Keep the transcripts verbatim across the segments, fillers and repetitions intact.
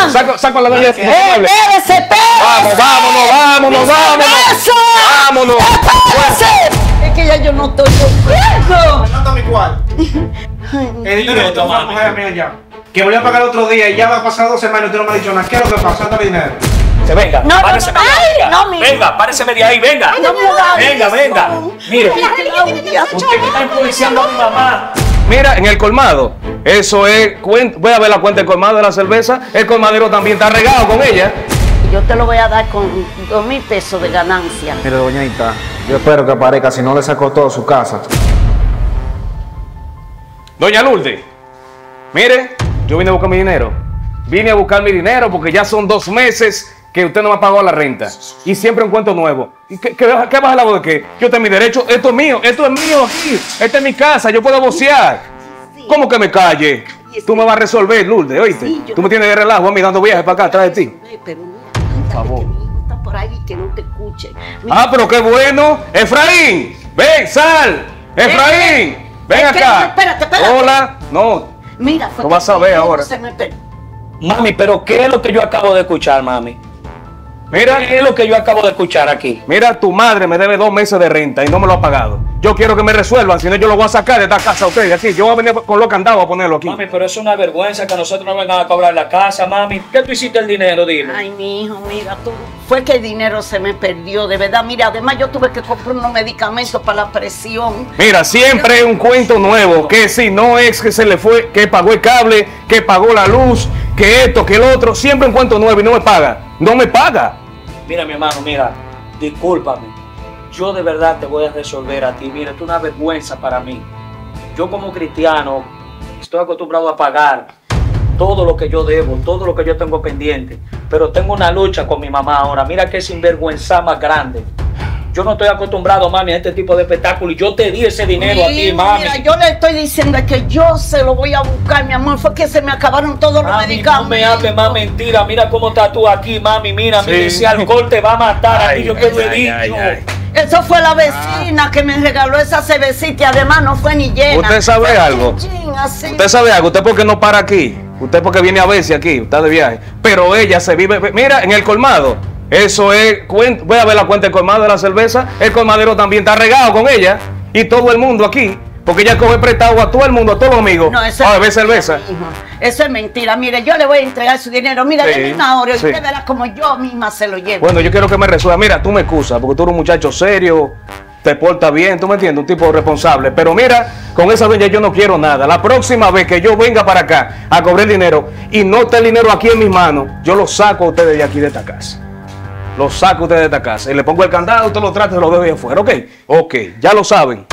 eso. Saco, saco a la doña responsable. ¡Espérese, espérese! Vamos, vámonos, vámonos, vámonos. ¡Eso! ¡Vámonos! ¡Espérese! Es que ya yo no estoy sufriendo. No está mi cual. El dinero de esta mujer mía ya. Que volvió a pagar el otro día y ya va a pasar dos semanas y usted no me ha dicho nada. ¿Qué es lo que pasa? ¿Dónde el dinero? Se venga, No, no, párese no, de ahí, ay, venga. no, mire. Venga, páreseme de ahí, venga. Ay, no me da venga, eso. venga. Mire, usted que está influenciando a mi mamá. Mira, en el colmado, eso es, cuen- voy a ver la cuenta del colmado de la cerveza. El colmadero también está regado con ella. Yo te lo voy a dar con dos mil pesos de ganancia. Mire, doñita, yo espero que aparezca, si no le sacó todo su casa. Doña Lourdes, mire, yo vine a buscar mi dinero. Vine a buscar mi dinero porque ya son dos meses que usted no me ha pagado la renta. Y siempre un cuento nuevo. ¿Y qué, qué, qué baja la voz de qué? Yo tengo mi derecho, esto es mío, esto es mío aquí. Esta es mi casa, yo puedo vocear. ¿Cómo que me calle? Tú me vas a resolver, Lourdes, ¿oíste? Sí, yo- Tú me tienes de relajo a mí dando viajes para acá atrás de ti. Ay, pero mira, por favor. que mi hijo está por ahí, que no te escuche. Mira, Ah, pero qué bueno. Efraín, ven, sal. Efraín, ven es que- acá. espérate, espérate. Hola, no. mira, fue Lo que vas a mi ver hijo ahora. se me per- Mami, pero ¿qué es lo que yo acabo de escuchar, mami? Mira, ¿Qué es lo que yo acabo de escuchar aquí? Mira, tu madre me debe dos meses de renta y no me lo ha pagado. Yo quiero que me resuelvan, si no yo lo voy a sacar de esta casa a ustedes. Aquí, yo voy a venir con los candados a ponerlo aquí. Mami, pero es una vergüenza que a nosotros nos vengan a cobrar la casa, mami. ¿Qué tú hiciste el dinero, dime? Ay, mi hijo, mira tú. Fue que el dinero se me perdió, de verdad. Mira, además yo tuve que comprar unos medicamentos para la presión. Mira, siempre es un cuento nuevo, que si no es que se le fue, que pagó el cable, que pagó la luz, que esto, que el otro, siempre un cuento nuevo y no me paga. No me paga. Mira, mi hermano, mira, discúlpame. Yo de verdad te voy a resolver a ti. Mira, esto es una vergüenza para mí. Yo como cristiano estoy acostumbrado a pagar todo lo que yo debo, todo lo que yo tengo pendiente. Pero tengo una lucha con mi mamá ahora. Mira qué sinvergüenza más grande. Yo no estoy acostumbrado, mami, a este tipo de espectáculo y yo te di ese dinero a ti, Sí, mami. Mira, yo le estoy diciendo que yo se lo voy a buscar, mi amor. Fue que se me acabaron todos los Mami, medicamentos. no me hables más mentira. Mira cómo estás tú aquí, mami. Mira, Sí. mira, ese alcohol te va a matar. Ay, a ti yo te lo he ay, dicho. ay, ay. Eso fue la vecina que me regaló esa cervecita y además no fue ni llena. ¿Usted sabe Fue algo? chin, chin, así. Usted sabe algo, usted porque no para aquí, usted porque viene a verse aquí, está de viaje, pero ella se vive, mira, en el colmado, eso es, cuen- voy a ver la cuenta del colmado de la cerveza, el colmadero también está regado con ella, y todo el mundo aquí, porque ella coge prestado a todo el mundo, a todos los amigos, No, eso a es beber mentira, cerveza. mi hijo. Eso es mentira. Mire, yo le voy a entregar su dinero. Mira, Sí, denme una hora y sí. usted verá como yo misma se lo llevo. Bueno, yo quiero que me resuelva, mira, tú me excusas, porque tú eres un muchacho serio, te portas bien, tú me entiendes, un tipo responsable, pero mira, con esa doña yo no quiero nada. La próxima vez que yo venga para acá a cobrar dinero y no esté el dinero aquí en mis manos, yo lo saco a ustedes de aquí de esta casa. Lo saco a ustedes de esta casa y le pongo el candado, usted lo trata y lo veo ahí afuera, ¿ok? Ok, ya lo saben.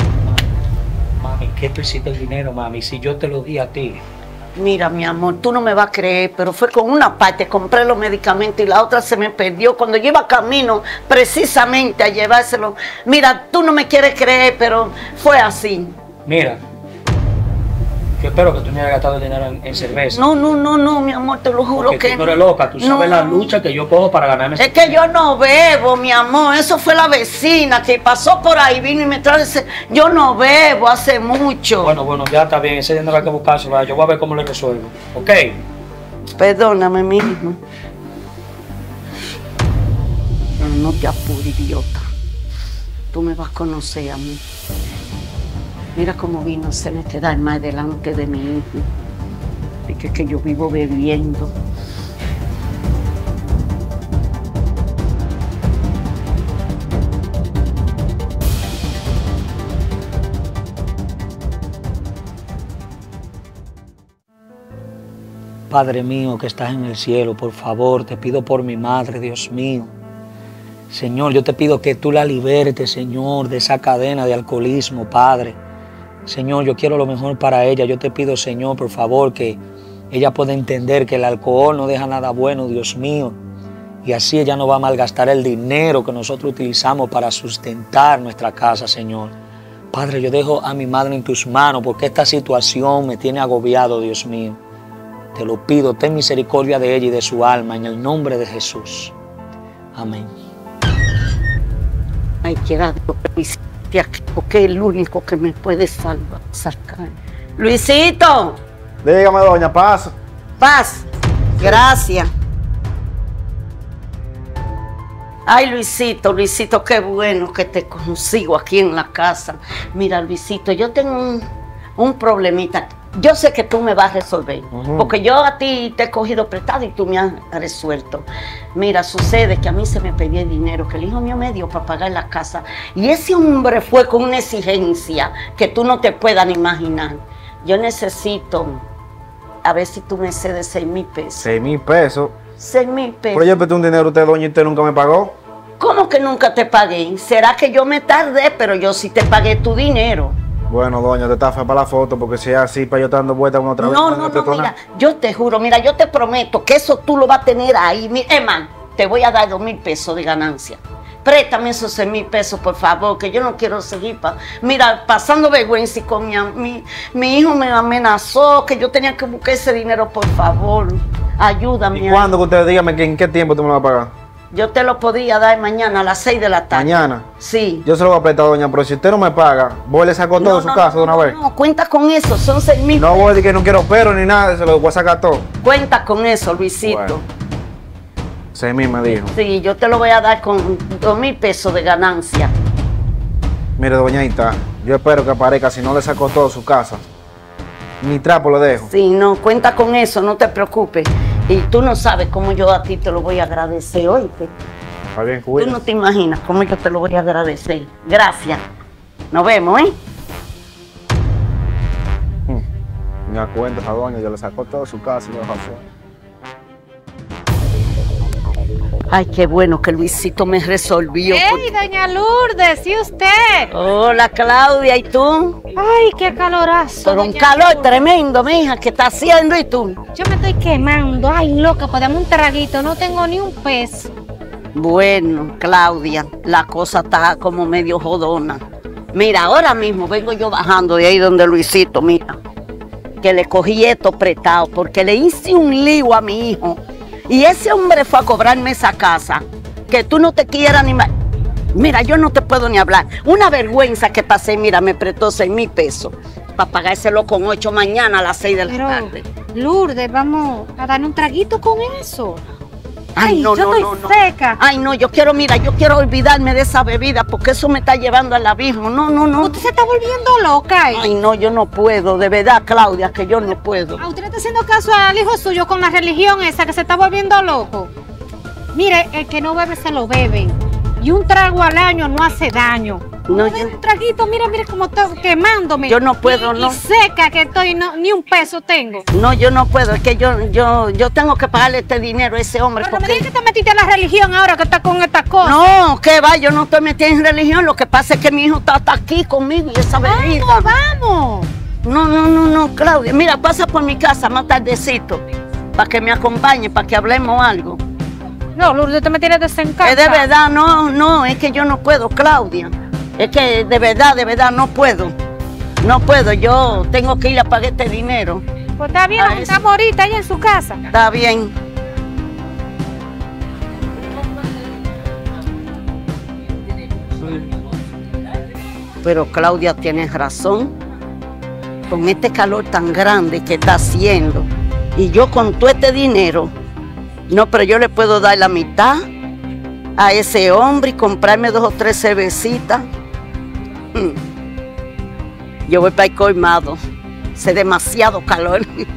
Mami, ¿qué tú hiciste el dinero, mami? Si yo te lo di a ti. Mira, mi amor, tú no me vas a creer, pero fue con una parte, compré los medicamentos y la otra se me perdió cuando yo iba camino precisamente a llevárselo. Mira, tú no me quieres creer, pero fue así. Mira, yo espero que tú no hayas gastado el dinero en, en cerveza. No, no, no, no, mi amor, te lo juro Porque que tú no eres loca, tú sabes No. la lucha que yo cojo para ganarme ese Es que yo no bebo, mi amor. Eso fue la vecina que pasó por ahí, vino y me trajo ese. Yo no bebo hace mucho. Bueno, bueno, ya está bien, ese dinero hay que buscárselo. Yo voy a ver cómo le resuelvo. ¿Ok? Perdóname, mi hijo. Pero no te apures, idiota. Tú me vas a conocer a mí. Mira cómo vino a hacerme quedar más delante de mi hijo. Y que, que yo vivo bebiendo. Padre mío que estás en el cielo, por favor, te pido por mi madre, Dios mío. Señor, yo te pido que tú la libertes, Señor, de esa cadena de alcoholismo, Padre. Señor, yo quiero lo mejor para ella. Yo te pido, Señor, por favor, que ella pueda entender que el alcohol no deja nada bueno, Dios mío. Y así ella no va a malgastar el dinero que nosotros utilizamos para sustentar nuestra casa, Señor. Padre, yo dejo a mi madre en tus manos porque esta situación me tiene agobiado, Dios mío. Te lo pido, ten misericordia de ella y de su alma, en el nombre de Jesús. Amén. Ay, quiera Dios, porque es el único que me puede salvar, sacar. Luisito, Dígame, doña, pasa. paz, gracias. Ay, Luisito, Luisito, qué bueno que te consigo aquí en la casa. Mira, Luisito, yo tengo un, un problemita. Yo sé que tú me vas a resolver, uh-huh. porque yo a ti te he cogido prestado y tú me has resuelto. Mira, sucede que a mí se me pedía el dinero que el hijo mío me dio para pagar la casa. Y ese hombre fue con una exigencia que tú no te puedas ni imaginar. Yo necesito, a ver si tú me cedes seis mil pesos. ¿Seis mil pesos? Seis mil pesos. Pero yo pedí un dinero a usted, doña, y usted nunca me pagó. ¿Cómo que nunca te pagué? ¿Será que yo me tardé, pero yo sí te pagué tu dinero? Bueno, doña, te está fea para la foto, porque si es así, para yo estar dando vueltas una otra vez. No, no, no, mira, yo te juro, mira, yo te prometo que eso tú lo vas a tener ahí. Emma, te voy a dar dos mil pesos de ganancia. Préstame esos seis mil pesos, por favor, que yo no quiero seguir. Pa... Mira, pasando vergüenza y con mi, mi, mi hijo me amenazó que yo tenía que buscar ese dinero, por favor. Ayúdame. ¿Y cuándo que usted dígame que en qué tiempo tú me lo vas a pagar? Yo te lo podía dar mañana a las seis de la tarde. ¿Mañana? Sí. Yo se lo voy a prestar, doña, pero si usted no me paga, voy y le saco todo no, de su no, casa de una no, vez. No, cuenta con eso, son seis mil. No voy a decir que no quiero pero ni nada, se lo voy a sacar todo. Cuenta con eso, Luisito. Bueno. Seis mil me dijo. Sí, yo te lo voy a dar con dos mil pesos de ganancia. Mire, doñita, yo espero que aparezca, si no le saco todo de su casa. Ni trapo lo dejo. Sí, no, cuenta con eso, no te preocupes. Y tú no sabes cómo yo a ti te lo voy a agradecer, oíste. Está bien, cuida. Tú no te imaginas cómo yo te lo voy a agradecer. Gracias. Nos vemos, ¿eh? Hmm. Me da cuenta esa doña, yo le saco todo de su casa y lo dejo afuera. Ay, qué bueno que Luisito me resolvió. ¡Ey, porque... doña Lourdes! ¿Y usted? Hola, Claudia, ¿y tú? ¡Ay, qué calorazo! Pero un calor Lourdes. Tremendo, mija, ¿qué está haciendo? ¿Y tú? Yo me estoy quemando. Ay, loca, pues dame un traguito, no tengo ni un peso. Bueno, Claudia, la cosa está como medio jodona. Mira, ahora mismo vengo yo bajando de ahí donde Luisito, mira, que le cogí esto prestado porque le hice un lío a mi hijo. Y ese hombre fue a cobrarme esa casa, que tú no te quieras ni más. Mira, yo no te puedo ni hablar. Una vergüenza que pasé, mira, me prestó seis mil pesos para pagárselo con ocho mañana a las seis de la Pero, tarde. Lourdes, vamos a darle un traguito con eso. Ay, Ay, no, yo no, estoy no, seca. No. Ay, no, yo quiero, mira, yo quiero olvidarme de esa bebida porque eso me está llevando al abismo. No, no, no. Usted se está volviendo loca. ¿eh? Ay, no, yo no puedo, de verdad, Claudia, que yo no puedo. ¿A usted le está haciendo caso al hijo suyo con la religión esa que se está volviendo loco? Mire, el que no bebe se lo beben. Y un trago al año no hace daño. No, yo... yo... un traguito, mira, mira cómo estoy quemándome. Yo no puedo, y, no. Y seca que estoy, no, ni un peso tengo. No, yo no puedo, es que yo, yo, yo tengo que pagarle este dinero a ese hombre. Pero porque... no me digas que te metiste en la religión ahora que estás con estas cosas. No, que va, yo no estoy metida en religión, lo que pasa es que mi hijo está, está aquí conmigo y esa bebida. ¡Vamos, vamos! No, no, no, no, Claudia, mira, pasa por mi casa más tardecito, para que me acompañe, para que hablemos algo. No, Lourdes, te me tienes desencantada. Es de verdad, no, no, es que yo no puedo, Claudia. Es que de verdad, de verdad, no puedo. No puedo, yo tengo que ir a pagar este dinero. Pues está bien, nos juntamos ahorita allá en su casa. Está bien. Pero Claudia tiene razón. Con este calor tan grande que está haciendo. Y yo con todo este dinero. No, pero yo le puedo dar la mitad a ese hombre y comprarme dos o tres cervecitas. Yo voy para el colmado. Hace demasiado calor.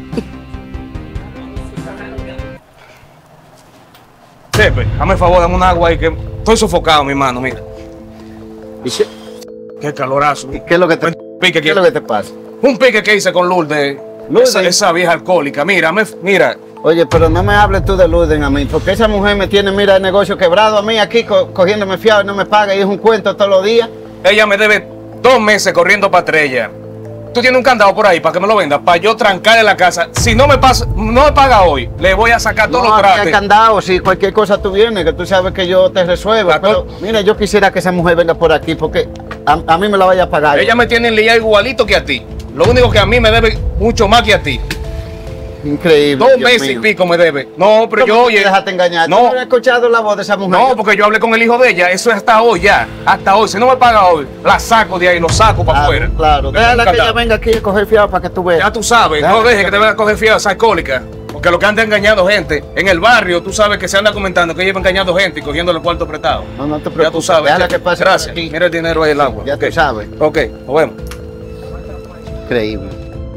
Pepe, hazme el favor, dame un agua ahí que estoy sofocado, mi hermano, mira. ¿Y qué, qué calorazo. ¿Y qué es lo que te, pique, ¿qué es lo que te pasa? Un pique que hice con Lourdes. Lourdes. Esa, esa vieja alcohólica. Mira, me, mira. Oye, pero no me hables tú de Lourdes a mí, porque esa mujer me tiene, mira, el negocio quebrado a mí aquí, co cogiéndome fiado y no me paga, y es un cuento todos los días. Ella me debe dos meses corriendo para Estrella. Tú tienes un candado por ahí para que me lo venda, para yo trancarle la casa. Si no me pasa, no me paga hoy, le voy a sacar todos no, los trastes. No, candado, si cualquier cosa tú vienes, que tú sabes que yo te resuelvo. La pero mira, yo quisiera que esa mujer venga por aquí, porque a, a mí me la vaya a pagar. Ella me tiene liado igualito que a ti. Lo único que a mí me debe mucho más que a ti. Increíble. Dos Dios meses mío. y pico me debe. No, pero yo, oye. Déjate engañar. No. ¿Tú no has escuchado la voz de esa mujer? No, porque yo hablé con el hijo de ella. Eso es hasta hoy ya. Hasta hoy. Si no me paga hoy, la saco de ahí, lo saco para claro, afuera. Claro, déjala que ella venga aquí a coger fiado para que tú veas. Ya tú sabes, Déjala no dejes que que te venga a coger fiado esa alcohólica. Porque que lo que anda engañando gente. En el barrio, tú sabes que se anda comentando que lleva engañando gente y cogiendo los cuartos prestados. No, no te preocupes. Ya tú sabes. Déjala que pase. Gracias. Mira el dinero ahí, el agua. Ya okay. tú sabes. Ok, nos vemos. Increíble.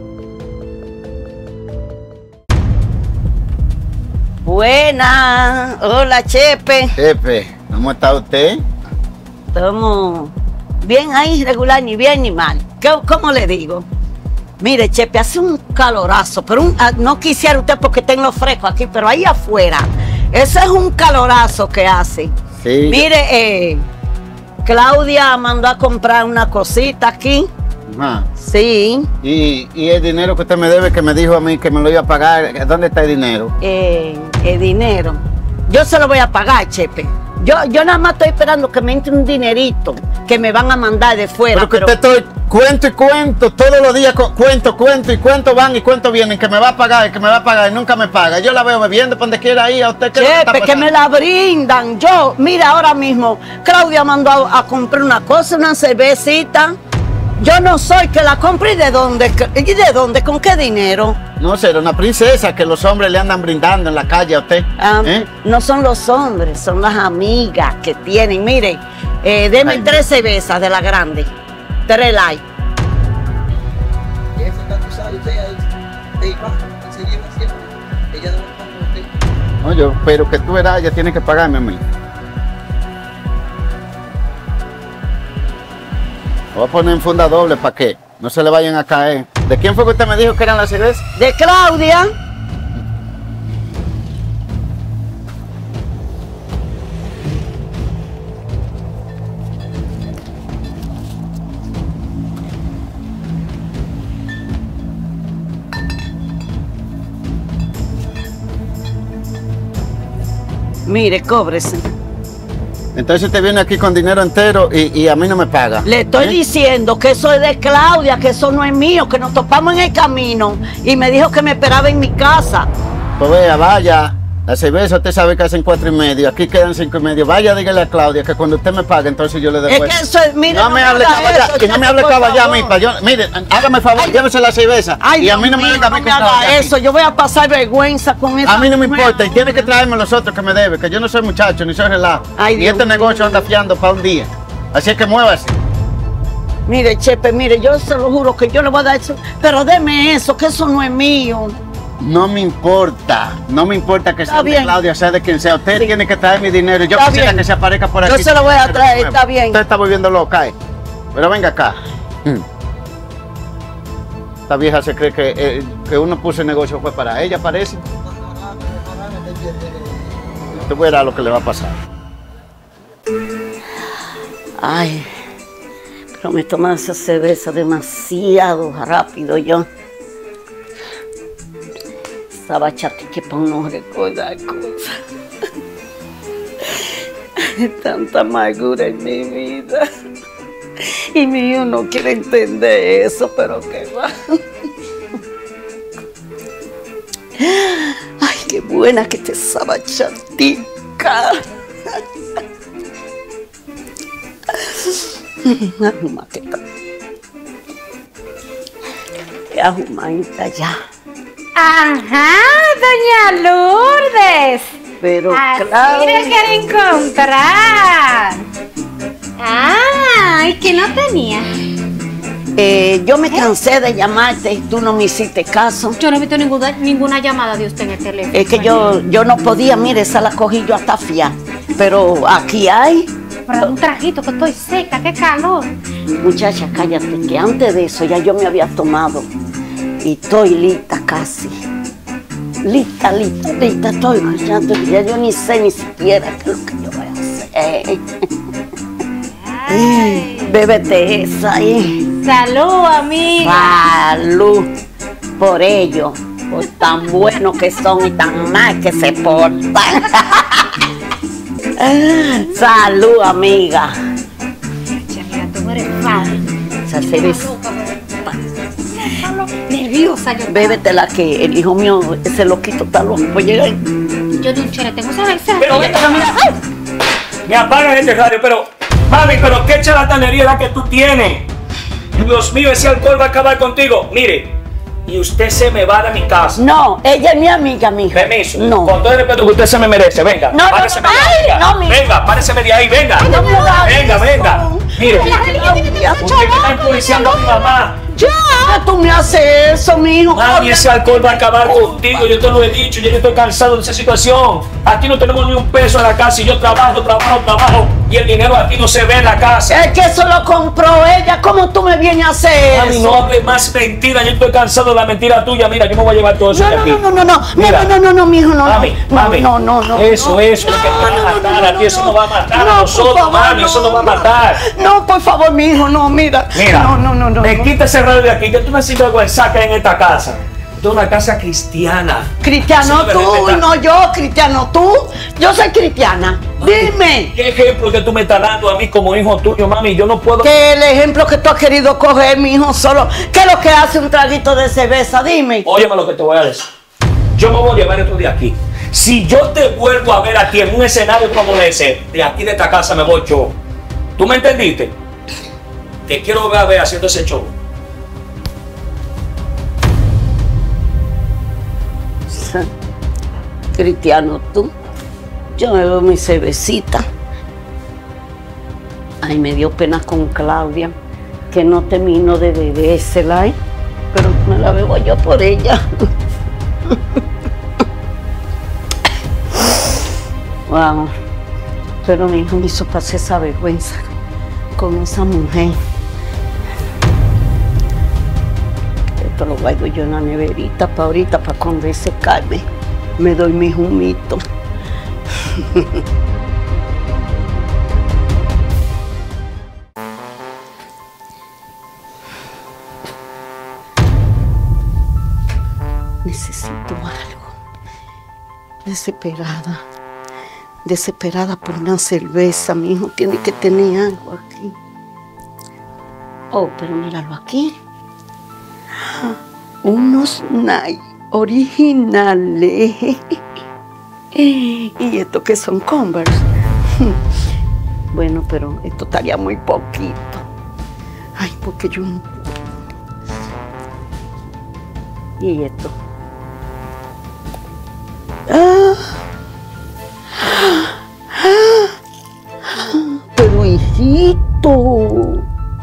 Buena. Hola, Chepe. Jefe, ¿cómo está usted? Estamos bien ahí, regular, ni bien ni mal. ¿Qué- ¿Cómo le digo? Mire, Chepe, hace un calorazo, pero un- ah, no quisiera usted porque tengo fresco aquí, pero ahí afuera, ese es un calorazo que hace. Sí. Mire, eh, Claudia mandó a comprar una cosita aquí. Ajá. Sí, Y, y el dinero que usted me debe, que me dijo a mí que me lo iba a pagar, ¿dónde está el dinero? eh, el dinero. Yo se lo voy a pagar, Chepe. Yo, yo nada más estoy esperando que me entre un dinerito que me van a mandar de fuera. Pero que pero- usted estoy cuento y cuento, todos los días cu- cuento, cuento y cuento van y cuento vienen, que me va a pagar, que me va a pagar y nunca me paga. Yo la veo bebiendo por donde quiera ir, a usted que Chepe, que me la brindan. Yo, mira, ahora mismo, Claudia mandó a, a comprar una cosa, una cervecita. Yo no soy que la compre y de dónde, ¿y de dónde? ¿Con qué dinero? No sé, era una princesa que los hombres le andan brindando en la calle a usted. Ah, ¿Eh? No son los hombres, son las amigas que tienen. Mire, eh, deme Ay, tres cervezas de la grande, tres light. No, yo, pero que tú eras, ella tiene que pagarme a mí. Voy a poner en funda doble para que no se le vayan a caer. ¿De quién fue que usted me dijo que eran las cervezas? De Claudia. Mire, cóbrese. Entonces te viene aquí con dinero entero y, y a mí no me paga. Le estoy ¿Eh? diciendo que eso es de Claudia, que eso no es mío, que nos topamos en el camino y me dijo que me esperaba en mi casa. Pues vea, vaya. La cerveza usted sabe que hacen cuatro y medio. Aquí quedan cinco y medio. Vaya, dígale a Claudia que cuando usted me pague, entonces yo le Es devuelvo. que eso es, mire, No me hable haga caballá, eso, y no me Chepe, hable por caballá a mí, favor. pa' yo, mire, hágame favor, Ay. llévese la cerveza. Ay, y a Dios mí no me mío, venga a mí no que me haga trabaje aquí. eso, yo voy a pasar vergüenza con eso. A mí no me importa, y tiene que traerme los otros que me debe, que yo no soy muchacho, ni soy relajo. Ay, y Dios este mío. negocio anda fiando para un día. Así es que muévase. Mire, Chepe, mire, yo se lo juro que yo le voy a dar eso, pero deme eso, que eso no es mío. No me importa, no me importa que Está sea de bien. Claudia, sea de quien sea. Usted Sí. tiene que traer mi dinero. Yo Está quisiera bien. que se aparezca por Yo aquí. se lo voy a Se traer, mueva. está bien. Usted está volviendo loca, ¿eh? Pero venga acá. Mm. Esta vieja se cree que, eh, que uno puso el negocio fue para ella, parece. Usted verá lo que le va a pasar. Ay, pero me toman esa cerveza demasiado rápido yo. Estaba chatique para no recordar cosas. Tanta amargura en mi vida. Y mi hijo no quiere entender eso, pero qué va. Ay, qué buena que te estaba chatica. Ajuma, ¿qué tal? Qué ajumadita ya. Ajá, doña Lourdes. Pero Así claro. la quiero encontrar. Ah, ¿y que no tenía? Eh, yo me cansé de llamarte y tú no me hiciste caso. Yo no he visto ninguna, ninguna llamada de usted en el teléfono. Es que yo, yo no podía, mire, esa la cogí yo hasta fiar. Pero aquí hay. Pero un trajito que estoy seca, qué calor. Muchacha, cállate, que antes de eso ya yo me había tomado. Y estoy lista casi. Lista, lista, lista, estoy marchando. Ya yo ni sé ni siquiera qué es lo que yo voy a hacer. Ay, Bébete esa ahí. salud, amiga. Salud por ellos, por tan buenos que son y tan mal que se portan. Salud, amiga. Mira, tú eres fan. Esa cerveza. Nerviosa yo. Bébetela que el hijo mío, ese loquito está loco. Pues llega y- Yo de un chere tengo esa cerveza. Pero vete, mira. Me apagan este radio, pero mami, pero qué charlatanería la que tú tienes. Dios mío, ese alcohol va a acabar contigo. Mire, y usted se me va de mi casa. No, ella es mi amiga, mija. Permiso. No. Con todo el respeto que usted se me merece, venga. No, no, párese no, de ahí, ay, venga. no, mi- Venga, páreseme de ahí, venga. Ay, no me hagas venga, eso. venga. Mire, La religión tiene que ser usted me está enpoliciando a mi mamá. Ya, tú me haces eso, mijo. Mami, ese alcohol va a acabar contigo, yo te lo he dicho, ya yo estoy cansado de esa situación. Aquí no tenemos ni un peso en la casa y yo trabajo, trabajo, trabajo y el dinero aquí no se ve en la casa. Es que eso lo compró ella. ¿Cómo tú me vienes a hacer Mami, eso? no hable más mentira, yo estoy cansado de la mentira tuya. Mira, yo me voy a llevar todo eso No, de no, aquí. no, no, no, no, Mira. no, no, no, no, mijo, no, Mami, no, mami, no, no, no, eso, no, eso, no, lo que te va a no, matar no, a ti, eso no, nos va a matar a no, por nosotros, favor, mami, no, eso nos va a no. matar. No, por favor, mijo, no, mira, Mira, no, no, no, no, me no. quita ese radio de aquí, que tú me haces vergüenza que hay en esta casa. Esto es una casa cristiana. Cristiano Eso debe tú, respetar. no yo, cristiano tú, yo soy cristiana, dime. ¿Qué ejemplo que tú me estás dando a mí como hijo tuyo, mami? Yo no puedo... Que el ejemplo que tú has querido coger, mi hijo, solo, ¿qué es lo que hace un traguito de cerveza? Dime. Óyeme lo que te voy a decir. Yo me voy a llevar esto de aquí. Si yo te vuelvo a ver aquí en un escenario como ese, de aquí de esta casa me voy yo. ¿Tú me entendiste? Te quiero ver a ver haciendo ese show. Cristiano tú, yo me veo mi cervecita. Ay, me dio pena con Claudia, que no terminó de bebérsela, ¿eh? Pero me la bebo yo por ella. Wow. Pero mi hijo me hizo pasar esa vergüenza con esa mujer. Esto lo guardo yo en la neverita para ahorita, para cuando ese calme, me doy mi humito. Necesito algo. Desesperada. Desesperada por una cerveza. Mi hijo tiene que tener algo aquí. Oh, pero míralo aquí. Unos Nike originales. Y estos que son Converse. Bueno, pero esto estaría muy poquito. Ay, porque yo no... Y esto. Ah. Pero hijito.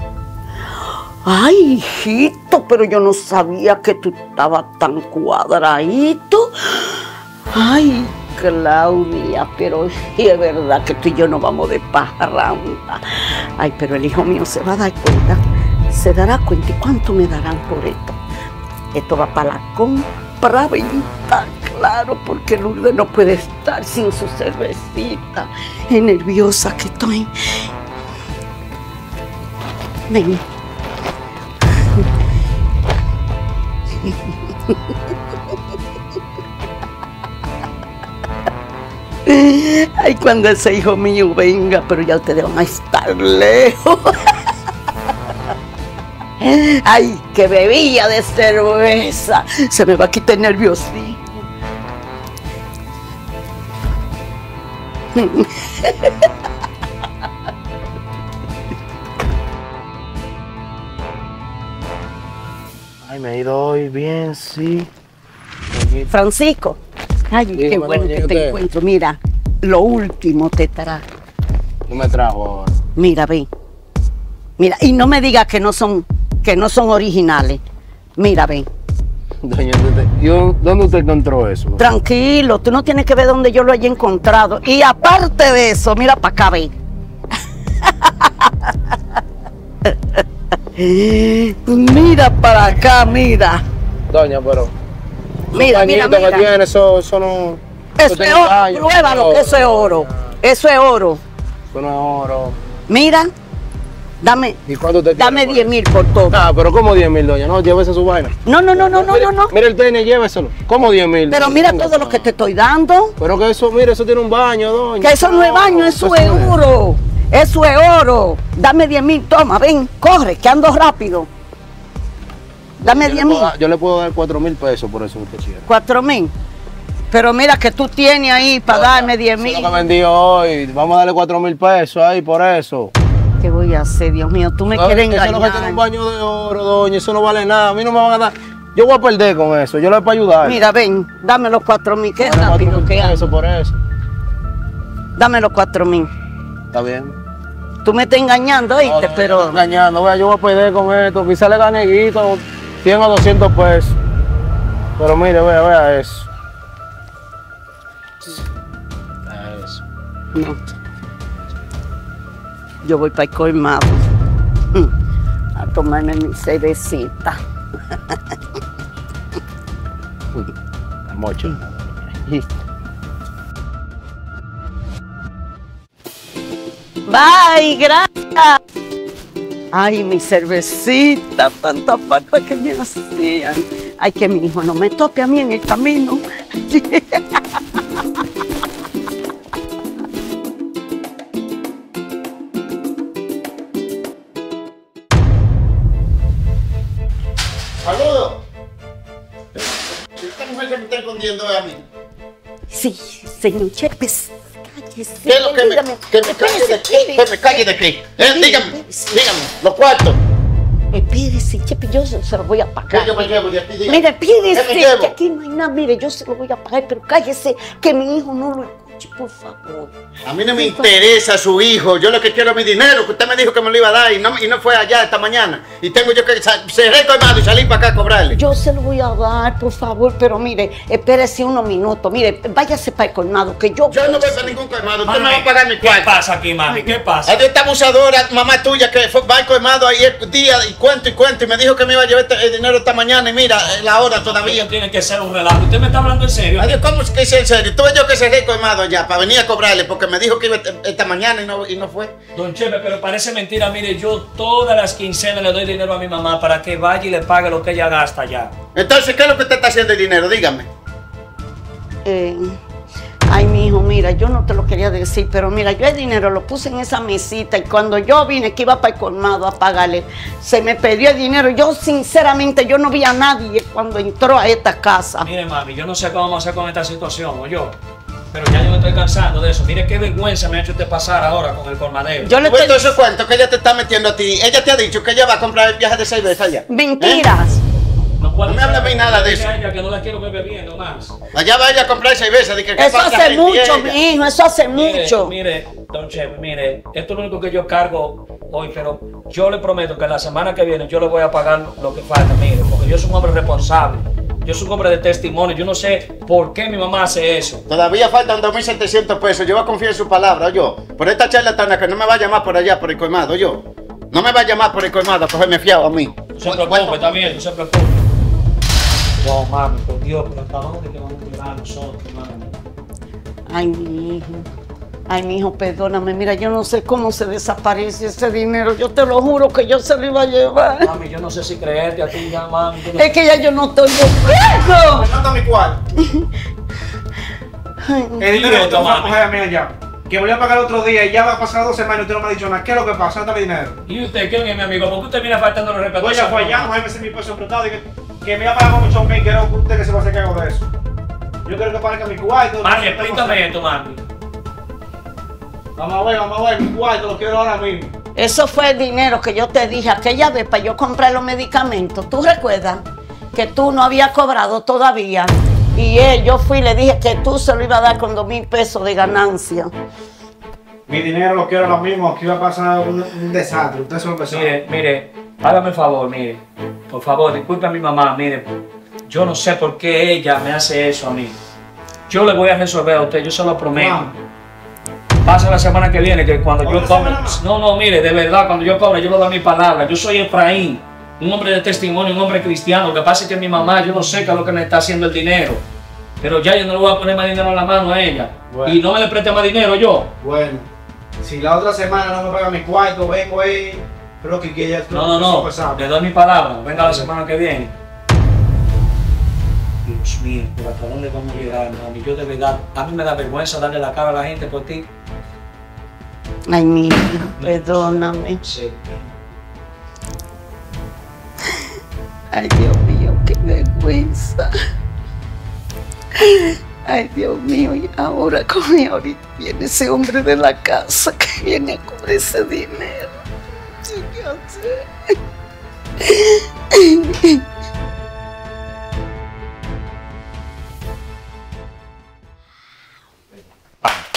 Ay, hijito, pero yo no sabía que tú estabas tan cuadradito. Ay, Claudia, pero sí es verdad que tú y yo no vamos de parranda. Ay, pero el hijo mío se va a dar cuenta, se dará cuenta. ¿Y cuánto me darán por esto? Esto va para la compra-venta, claro, porque Lourdes no puede estar sin su cervecita. Es nerviosa que estoy. Ven. Ay, cuando ese hijo mío venga, pero ya ustedes van a estar lejos. Ay, que bebía de cerveza. Se me va a quitar el nerviosismo. Ay, me he ido hoy bien, sí. Francisco. Ay, Dígame, qué bueno doña, que ¿y te usted? encuentro. Mira, lo último te trajo. ¿Qué me trajo ahora? Mira, ven. Mira, y no me digas que no son, que no son originales. Mira, ven. Doña, ¿dónde, yo, ¿dónde usted encontró eso? Tranquilo, tú no tienes que ver dónde yo lo haya encontrado. Y aparte de eso, mira para acá, ven. Mira para acá, mira. Doña, pero... Mira, los mira, pañitos que mira. tiene, eso, eso no... Eso tiene es oro, daño. pruébalo, que eso es oro. Eso es oro. Eso no es oro. Mira, dame, ¿Y cuánto te dame diez mil por todo. Ah, pero ¿cómo diez mil, doña? No, llévese su vaina. No, no, no, no, no, no, no. Mira el tenis, lléveselo. ¿Cómo diez mil? Pero mira todo lo que te estoy dando. Pero que eso, mire, eso tiene un baño, doña. Que eso no es baño, eso es oro. Eso es oro. Dame diez mil, toma, ven, corre, que ando rápido. Dame Yo le diez puedo mil. dar- Yo le puedo dar cuatro mil pesos por eso que usted quiere. Cuatro mil. Pero mira que tú tienes ahí para darme diez Eso mil. es lo que vendí hoy. Vamos a darle cuatro mil pesos ahí por eso. ¿Qué voy a hacer, Dios mío? Tú me No, quieres eso es lo que tiene un engañar. baño de oro, doña. Eso no vale nada. A mí no me van a dar. Yo voy a perder con eso, yo le voy a ayudar. Mira, ven, dame los cuatro mil, qué Ahora, rápido cuatro que mil hago. pesos por eso. Dame los cuatro mil. Está bien. Tú me estás engañando, ¿oíste? No, no, Pero... no, engañando, vea, yo voy a perder con esto, quizá le gane guito, cien o doscientos pesos. Pero mire, vea, vea eso. Vea eso. No. Yo voy para el colmado a tomarme mi cervecita. Uy, mocho. Bye, gracias. Ay, mi cervecita, tanta falta que me hacían. Ay, que mi hijo no me tope a mí en el camino. ¡Saludos! Esta mujer que me está escondiendo a mí. Sí, señor Chepes. Cállese. ¿Qué es lo que me, Dígame, que me calle de aquí? espérese, Que me calle de aquí. Eh, dígame, espérese. dígame, los cuartos. Espérese, Chepes, yo se, se lo voy a pagar. ¿Qué yo me llevo de aquí? Dígame. Mire, espérese, ¿Qué me llevo? que aquí no hay nada. Mire, yo se lo voy a pagar, pero cállese, que mi hijo no lo escuche, por favor. A mí no me interesa su hijo, yo lo que quiero es mi dinero, que usted me dijo que me lo iba a dar y no, y no fue allá esta mañana. Y tengo yo que cerrar colmado y salir para acá a cobrarle. Yo se lo voy a dar, por favor, pero mire, espérese unos minutos. Mire, váyase para el colmado, que yo... Yo no voy para ningún colmado, usted me va Mami, a pagar mi ¿qué cuarto. pasa aquí, mami? ¿Qué pasa? Hay esta abusadora, mamá tuya, que fue, va al colmado ahí el día y cuento y cuento y me dijo que me iba a llevar este- el dinero esta mañana y mira, la hora todavía. Tiene que ser un relajo. ¿Usted me está hablando en serio? Adiós, ¿cómo es que es en serio? Tuve yo que cerrar el colmado allá para venir a cobrarle porque me dijo que iba esta- esta mañana y no, y no fue. Don Chepe, pero parece mentira. Mire, yo todas las quincenas le doy dinero a mi mamá para que vaya y le pague lo que ella gasta ya. Entonces, ¿qué es lo que usted está haciendo el dinero? Dígame. Eh, ay, mi hijo, mira, yo no te lo quería decir, pero mira, yo el dinero lo puse en esa mesita y cuando yo vine que iba para el colmado a pagarle, se me perdió el dinero. Yo, sinceramente, yo no vi a nadie cuando entró a esta casa. Mire, mami, yo no sé cómo vamos a hacer con esta situación, o yo. Pero ya yo me estoy cansando de eso. Mire qué vergüenza me ha hecho usted pasar ahora con el colmadero. Yo le Pues estoy... todo ese cuento que ella te está metiendo a ti, ella te ha dicho que ella va a comprar el viaje de seis veces allá. Mentiras. puede No me hable a mí ser, nado de dile eso. a ella que no la quiero ver bebiendo más. Allá va ella a comprar seis veces. Que, Eso hace mucho, mi hijo, eso hace Mire, mucho. Mire, don Chef, mire, esto es lo único que yo cargo hoy, pero yo le prometo que la semana que viene yo le voy a pagar lo que falta, mire, porque yo soy un hombre responsable. Yo soy un hombre de testimonio, yo no sé por qué mi mamá hace eso. Todavía faltan dos mil setecientos pesos. Yo voy a confiar en su palabra, yo. Por esta charlatana que no me va a llamar por allá, por el colmado, yo. No me va a llamar por el colmado a cogerme fiado a mí. No se preocupe, está bien, no se preocupe. No, mami, por Dios, pero ¿hasta dónde que vamos a llegar nosotros, mami? Ay, mi hijo. Ay, mi hijo, perdóname. Mira, yo no sé cómo se desaparece ese dinero. Yo te lo juro que yo se lo iba a llevar. Mami, yo no sé si creerte a ti ya, mami. Yo no Es que ya yo no estoy buscando. ¿Dónde está mi cuarto? Ay, El dinero que tú vas a mami. coger a mí allá. Que voy a pagar otro día y ya va a pasar dos semanas y usted no me ha dicho nada. ¿Qué es lo que pasa? ¿Dónde está el dinero? ¿Y usted quién es mi amigo? ¿Por qué usted viene faltando el respeto? Voy a fallar, mujer, me hace mi peso prestado y que, que me va a pagar como un mil, que era usted que se va a hacer cargo de eso. Yo quiero que parezca mi cuarto. Mami, explícame esto, mami. Vamos a ver, vamos a ver, mi cuarto lo quiero ahora mismo. Eso fue el dinero que yo te dije aquella vez para yo comprar los medicamentos. ¿Tú recuerdas que tú no habías cobrado todavía? Y él, yo fui y le dije que tú se lo ibas a dar con dos mil pesos de ganancia. Mi dinero lo quiero ahora mismo, aquí va a pasar un, un desastre. Usted se lo empezó. Mire, mire, hágame el favor, mire. Por favor, disculpe a mi mamá, mire. Yo no sé por qué ella me hace eso a mí. Yo le voy a resolver a usted, yo se lo prometo. Mamá. Pasa la semana que viene, que cuando yo ¿Otra cobre... semana más? No, no, mire, de verdad, cuando yo cobre, yo le doy mi palabra. Yo soy Efraín, un hombre de testimonio, un hombre cristiano. Lo que pasa es que mi mamá, yo no sé qué es lo que me está haciendo el dinero. Pero ya yo no le voy a poner más dinero en la mano a ella. Bueno. Y no me le preste más dinero yo. Bueno, si la otra semana no me paga mi cuarto, vengo ahí. Pero que quiera. No, no, no, le doy mi palabra. Venga la semana que viene. Dios mío, pero ¿hasta dónde vamos a llegar, mami? Yo de verdad, a mí me da vergüenza darle la cara a la gente por ti. Ay, mi hijo, perdóname. Sí. Ay, Dios mío, qué vergüenza. Ay, Dios mío, y ahora con él, ahorita viene ese hombre de la casa que viene a cobrar ese dinero. ¿Qué hacer?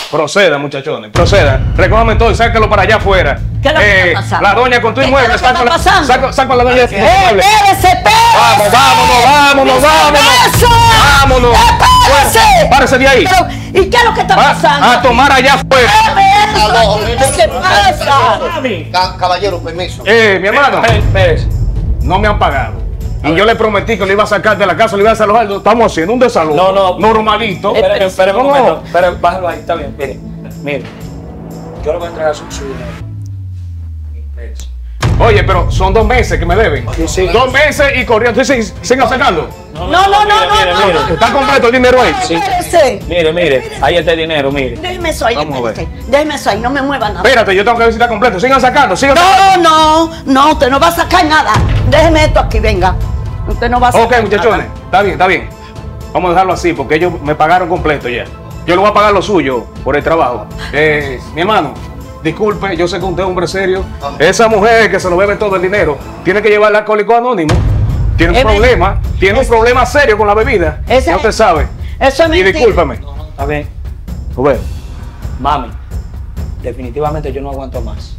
Proceda, muchachones, proceda. Recójame todo y sáquelo para allá afuera. ¿Qué es lo que está pasando? La doña con tu ¿Qué es inmueble, lo que está saco, pasando? saco, saco a la doña de tu ¡Eh, inmueble. espérese, espérese! Vamos, vámonos, vámonos, vámonos. ¡Eso! Vámonos. ¡Espérese! Párese de ahí. Pero, ¿y qué es lo que está Va pasando? a tomar allá afuera. ¿Qué pasa? Ca- Caballero, permiso. Eh, mi hermano, Pérez. no me han pagado. Y yo le prometí que lo iba a sacar de la casa, lo iba a desalojar. Estamos haciendo un desalojo. No, no. Normalito. Espera, espera un ¿Cómo? momento. Espera, bájalo ahí, está bien. Mire, mire. Yo le voy a entregar su, su dinero. Mil pesos. Oye, pero son dos meses que me deben. Sí, sí. Dos meses y corriendo. ¿Entonces sigan sacando? No, no, no, mire, no, mire, no, mire. no. ¿Está completo el dinero ahí? Sí. Espérese. Mire, mire. Ahí está el dinero, mire. Déjeme eso ahí, Vamos a ver. espérese. Déjeme eso ahí, no me mueva nada. Espérate, yo tengo que ver si está completo. Sigan sacando, sigan sacando. No, no, no, usted no va a sacar nada. Déjeme esto aquí, venga. Usted no va a sacar Ok, muchachones, nada. está bien, está bien. Vamos a dejarlo así porque ellos me pagaron completo ya. Yo le voy a pagar lo suyo por el trabajo. Eh, mi hermano, disculpe, yo sé que usted es un hombre serio. Esa mujer que se lo bebe todo el dinero tiene que llevarla a Alcohólicos Anónimos. Tiene un Es problema, tiene un es- problema serio con la bebida. Ese- Ya usted sabe. Eso es Y mentira. discúlpame. Está bien. Rubén, Mami, definitivamente yo no aguanto más.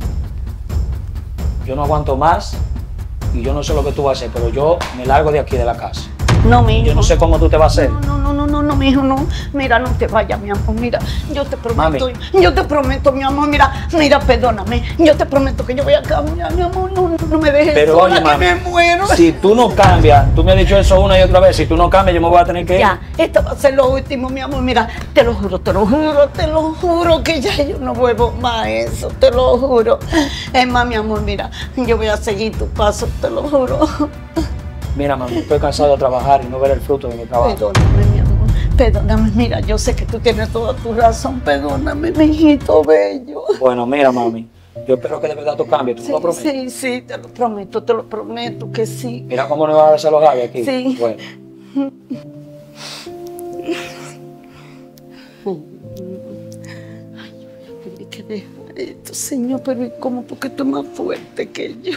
Yo no aguanto más y yo no sé lo que tú vas a hacer, pero yo me largo de aquí de la casa. No, mi hijo. Yo no sé cómo tú te vas a hacer. No, no, no, no, no, mi hijo, no. Mira, no te vayas, mi amor. Mira, yo te prometo, Mami. yo te prometo, mi amor. Mira, mira, perdóname. Yo te prometo que yo voy a cambiar, mi amor. No, no, no me dejes Pero sola, oye, que mami, me muero. si tú no cambias, tú me has dicho eso una y otra vez, si tú no cambias yo me voy a tener que ir. Ya, esto va a ser lo último, mi amor. Mira, te lo juro, te lo juro, te lo juro que ya yo no vuelvo más a eso, te lo juro. Es más, mi amor, mira, yo voy a seguir tu paso, te lo juro. Mira, mami, estoy cansado de trabajar y no ver el fruto de mi trabajo. Perdóname, mi amor. Perdóname, mira, yo sé que tú tienes toda tu razón. Perdóname, mi hijito bello. Bueno, mira, mami, yo espero que de verdad tú cambies, tú me lo Sí, prometes. sí, sí, te lo prometo, te lo prometo que sí. Mira cómo nos va a desalojar de aquí. Sí. Bueno, Ay, que deja esto, Señor, pero ¿y cómo? Porque tú eres más fuerte que yo.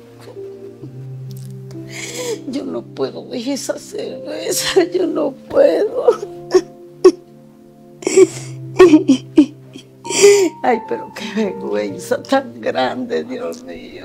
Yo no puedo dejar esa cerveza, yo no puedo. Ay, pero qué vergüenza tan grande, Dios mío.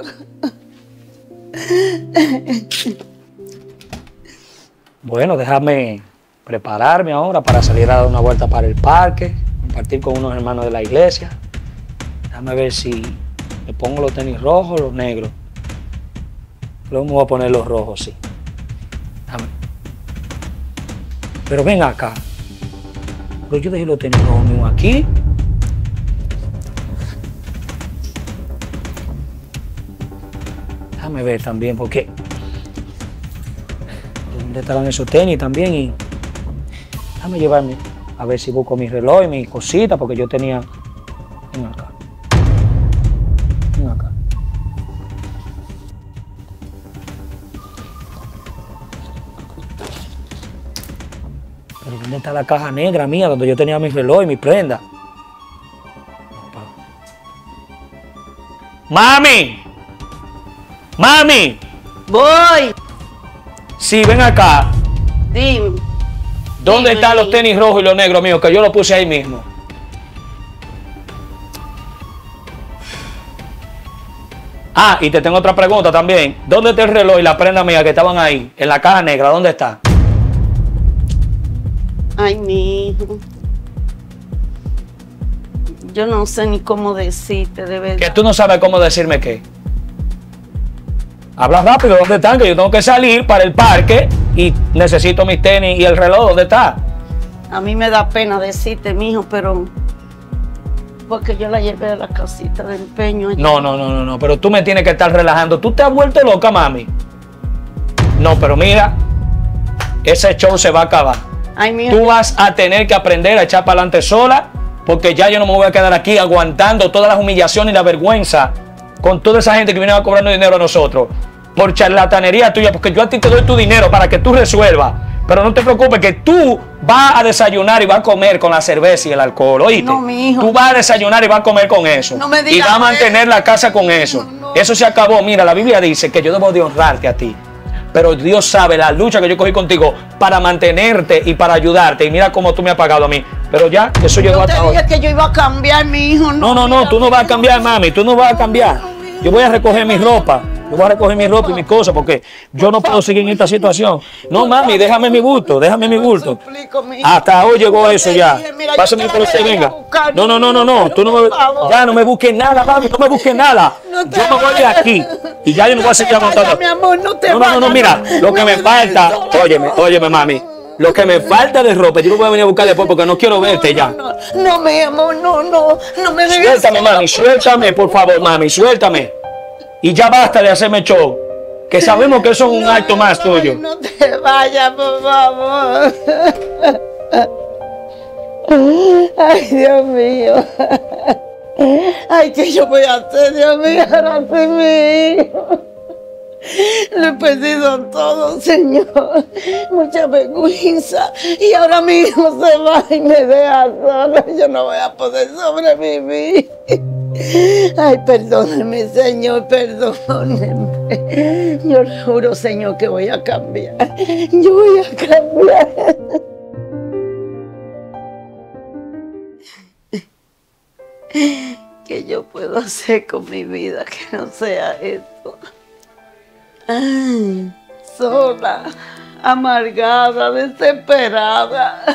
bueno, déjame prepararme ahora para salir a dar una vuelta para el parque, compartir con unos hermanos de la iglesia. Déjame ver si me pongo los tenis rojos o los negros. Luego me voy a poner los rojos, sí. Déjame. Pero ven acá. Pero yo dejé los tenis rojos mismo aquí. Déjame ver también, porque ¿dónde estaban esos tenis también? Y déjame llevarme a ver si busco mi reloj y mi cosita, porque yo tenía. Ven acá. Ven acá. Pero ¿dónde está la caja negra mía donde yo tenía mi reloj y mi prenda? ¡Mami! ¡Mami! Voy, Sí, ven acá. dime. ¿Dónde Dime. están los tenis rojos y los negros míos? Que yo los puse ahí mismo. Ah, y te tengo otra pregunta también. ¿Dónde está el reloj y la prenda mía que estaban ahí? En la caja negra, ¿dónde está? Ay, mi hijo. Yo no sé ni cómo decirte, de verdad. Que tú no sabes cómo decirme qué. Habla rápido, ¿dónde están? Que yo tengo que salir para el parque y necesito mis tenis y el reloj, ¿dónde está? A mí me da pena decirte, mijo, pero porque yo la llevé a la casita de empeño. No, no, no, no, no, pero tú me tienes que estar relajando. Tú te has vuelto loca, mami. No, pero mira, ese show se va a acabar. Ay, mijo. Tú vas a tener que aprender a echar para adelante sola, porque ya yo no me voy a quedar aquí aguantando todas las humillaciones y la vergüenza con toda esa gente que viene a cobrarnos dinero a nosotros por charlatanería tuya, porque yo a ti te doy tu dinero para que tú resuelvas. Pero no te preocupes que tú vas a desayunar y vas a comer con la cerveza y el alcohol, ¿oíste? No, mi hijo. Tú vas a desayunar y vas a comer con eso. No me y digas vas a mantener eso. la casa con eso. No, no. Eso se acabó. Mira, la Biblia dice que yo debo de honrarte a ti. Pero Dios sabe la lucha que yo cogí contigo para mantenerte y para ayudarte. Y mira cómo tú me has pagado a mí. Pero ya, eso llegó Yo hasta te hoy. dije que yo iba a cambiar, mi hijo. No, no, no, mira, tú no vas a cambiar, mami, tú no vas a cambiar. Yo voy a recoger mi ropa, yo voy a recoger mi ropa y mis cosas porque yo no puedo seguir en esta situación. No, mami, déjame mi bulto, déjame mi bulto. Hasta hoy llegó eso ya. Pásame por usted, venga. No, no, no, no, no, tú no me, ya no me busques nada, mami, no me busques nada. Yo me voy de aquí y ya yo no voy a seguir aguantando. No, no, no, no, mira, lo que me falta, óyeme, óyeme, mami. Lo que me falta de ropa, yo no voy a venir a buscar después porque no quiero verte ya. No, no, no, mi amor, no, no, no me dejes. Suéltame, mami, suéltame, por favor, mami, suéltame. Y ya basta de hacerme show, que sabemos que eso es un No, acto más no, tuyo. No te vayas, por favor. Ay, Dios mío. Ay, ¿qué yo voy a hacer, Dios mío? Ahora sí, mi hijo. Le he perdido todo, Señor. Mucha vergüenza. Y ahora mi hijo se va y me deja sola. Yo no voy a poder sobrevivir. Ay, perdóneme, Señor, perdóneme. Yo le juro, Señor, que voy a cambiar. Yo voy a cambiar. ¿Qué yo puedo hacer con mi vida que no sea esto? Ay, sola, amargada, desesperada.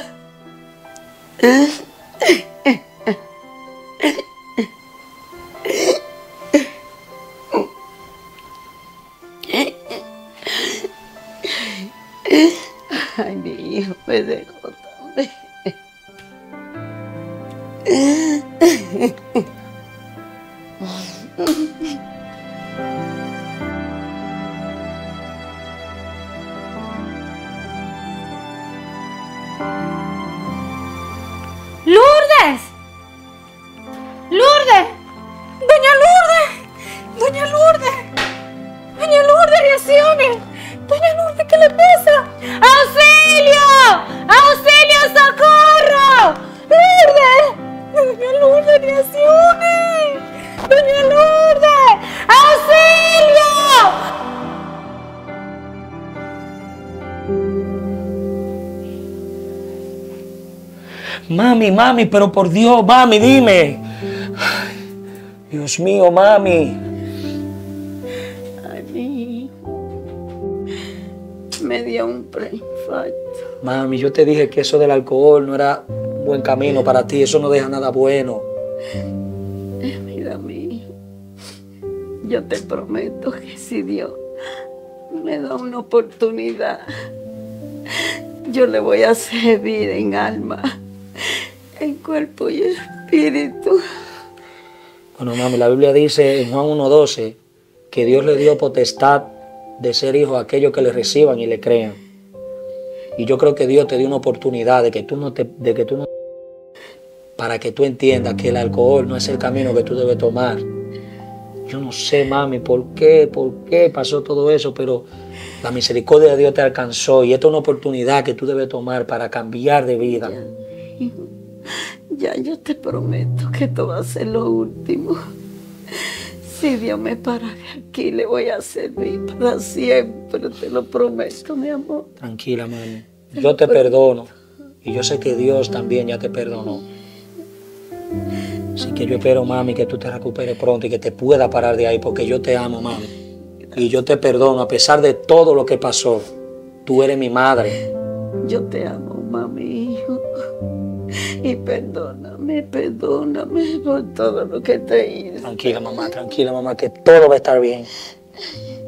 Ay, mi hijo me dejó también. ¡Lourdes! ¡Lourdes! ¡Doña Lourdes! ¡Doña Lourdes! ¡Doña Lourdes, reaccione! ¡Doña Lourdes, qué le pasa! ¡Auxilio! ¡Auxilio, socorro! ¡Lourdes! ¡Doña Lourdes, reaccione! ¡Doña Lourdes! ¡Auxilio! Mami, mami, pero por Dios, mami, dime. Ay, Dios mío, mami. Ay, mi hijo. Me dio un preinfarto. Mami, yo te dije que eso del alcohol no era un buen camino para ti, eso no deja nada bueno. Mira, mi hijo, yo te prometo que si Dios me da una oportunidad, yo le voy a servir en alma, en cuerpo y espíritu. Bueno, mami, la Biblia dice en Juan uno doce que Dios le dio potestad de ser hijo a aquellos que le reciban y le crean. Y yo creo que Dios te dio una oportunidad de que tú no te, de que tú no, para que tú entiendas que el alcohol no es el camino que tú debes tomar. Yo no sé, mami, por qué, por qué pasó todo eso, pero la misericordia de Dios te alcanzó y esta es una oportunidad que tú debes tomar para cambiar de vida. Ya, hijo, ya yo te prometo que esto va a ser lo último. Si Dios me para de aquí, le voy a servir para siempre, te lo prometo, mi amor. Tranquila, mami. Yo te perdono y yo sé que Dios también ya te perdonó. Así que yo espero, mami, que tú te recuperes pronto y que te puedas parar de ahí porque yo te amo, mami. Y yo te perdono a pesar de todo lo que pasó. Tú eres mi madre. Yo te amo, mami, hijo. Y perdóname, perdóname por todo lo que te hice. Tranquila, mamá, tranquila, mamá, que todo va a estar bien.